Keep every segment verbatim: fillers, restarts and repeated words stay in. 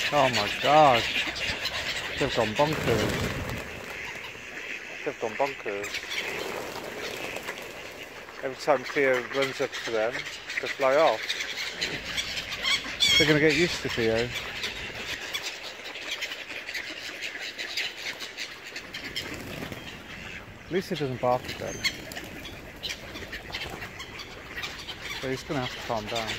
Oh my god. They've gone bonkers. They've gone bonkers. Every time Theo runs up to them, they fly off. They're going to get used to Theo. At least he doesn't bark at them. So he's going to have to calm down.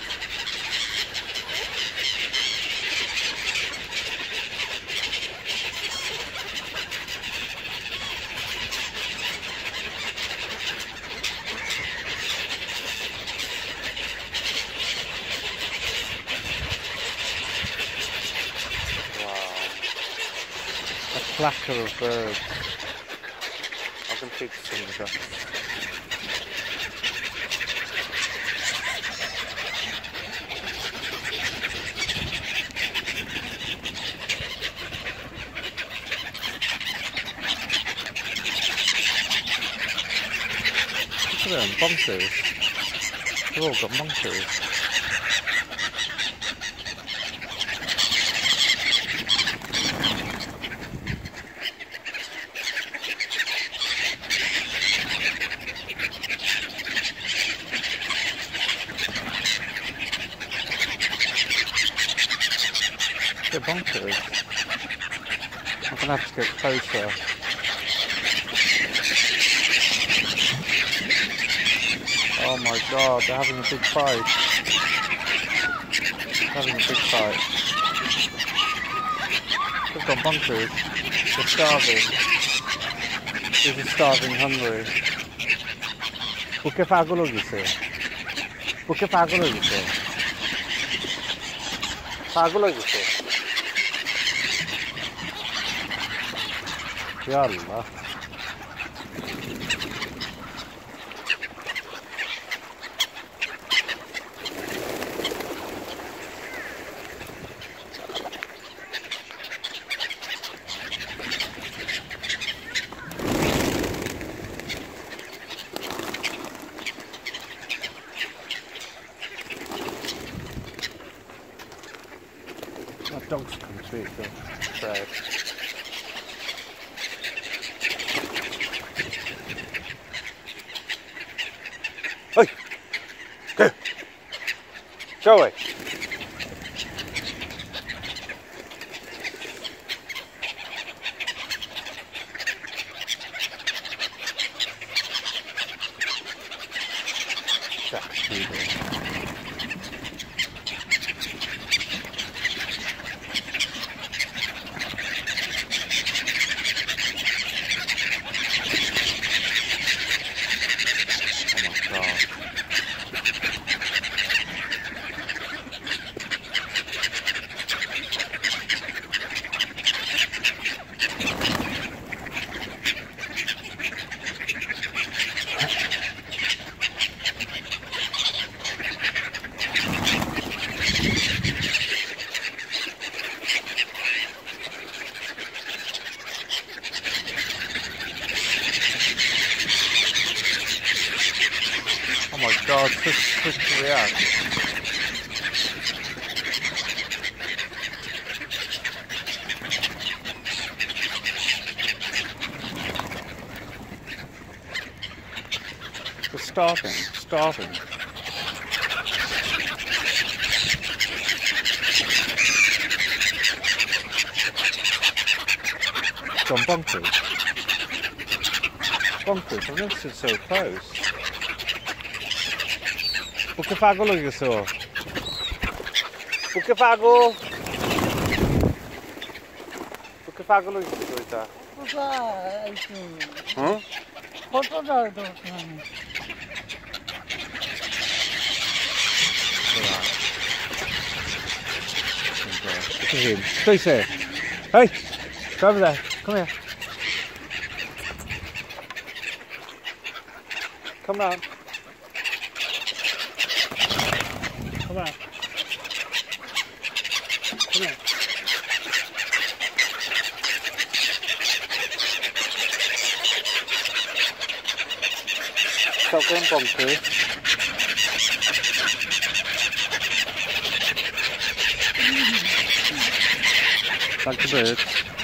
A clatter of birds. I can feed some of that. Look at them, bonkers. They've all got bonkers. They're bonkers. I'm gonna have to get closer. Oh my god, they're having a big fight. They're having a big fight. They've gone bonkers. They're starving. These are starving hungry. Bu che fagolo gise? Bu che fagolo gise? Fagolo gise? Ya Allah. My dog's come to eat the bread. Hey! Go! Go away! Jack Stevens. Oh my god, such quick to react. They're starving, starving. Gone bonkers. Bonkers, I've never seen so close. O que fagolo isso? O que fago? O que fagolo isso, tá? Hã? Quanto dá do Look at him. Stay safe. Hey! Go over there. Come here. Come round. Come on. Come here. Stop going bonkers. Back to birds.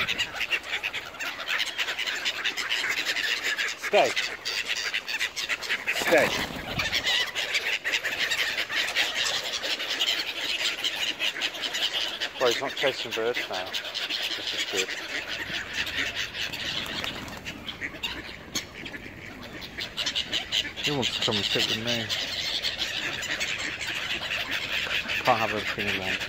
Stay. Stay. Well, he's not chasing birds now. This is good. He wants to come and sit with me. Can't have everything he wants.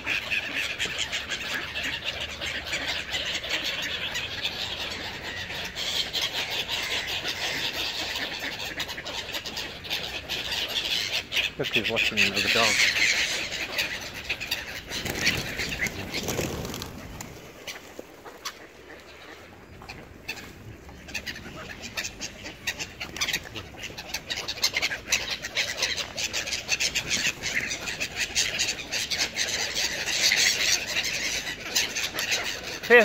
Look, he's watching another dog. Here.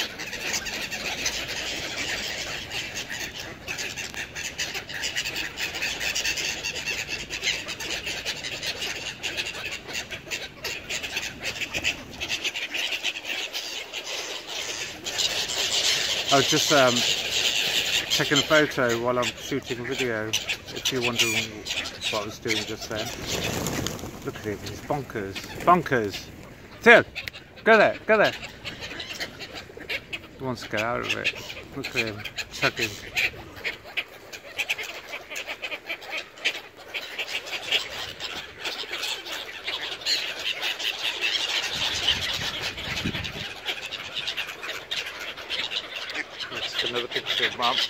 I was just um, taking a photo while I'm shooting a video, if you're wondering what I was doing just then. Look at him, he's bonkers. Bonkers! Till! Go there, go there! He wants to get out of it. Look at him, chugging. That's another picture of Mum.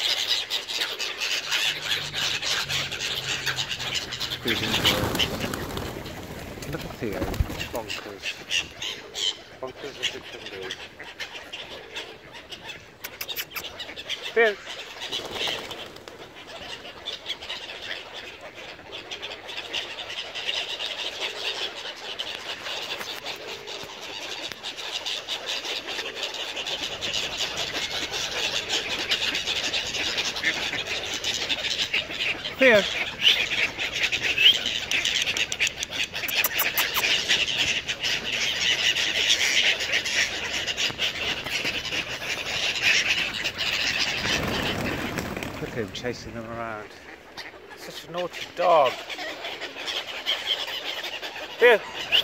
Look at Theo, bonkers. Bonkers as it can be. Theo! Theo! Look at him chasing them around. Such a naughty dog. Here.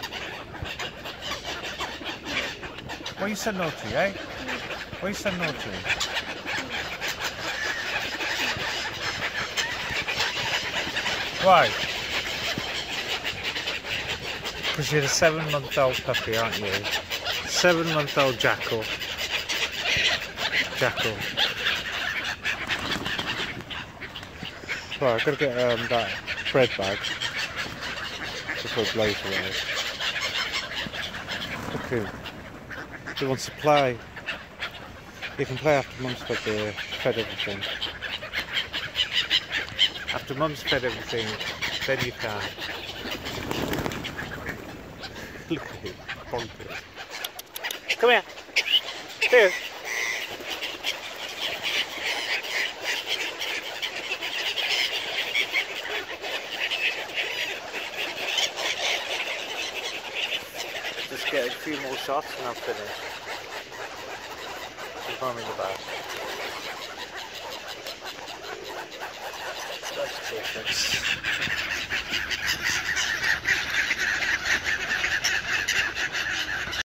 Why are you so naughty, eh? Why are you so naughty? Why? Because you're a seven-month-old puppy, aren't you? Seven-month-old jackal. Jackal. Right, I've got to get um, that bread bag before it blows away. Look at him. He wants to play. You can play after Mum's fed, the, fed everything. After Mum's fed everything, then you can. Look at him, bonkers. Come here. Here. Just get a few more shots and I'm finished. There's Mum in the back. That's perfect.